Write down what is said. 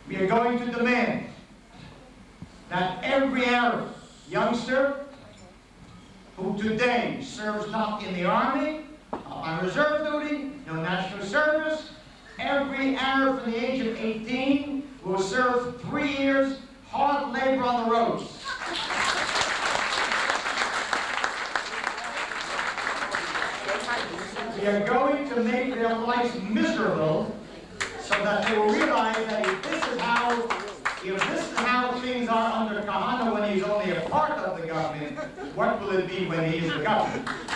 we are going to demand that every Arab youngster who today serves not in the army, on reserve duty, no national service, every Arab from the age of 18 will serve 3 years hard labor on the roads. We are going to make their lives miserable so that they will realize that if this is how things are under Kahane when he's only a part of the government, what will it be when he is the government?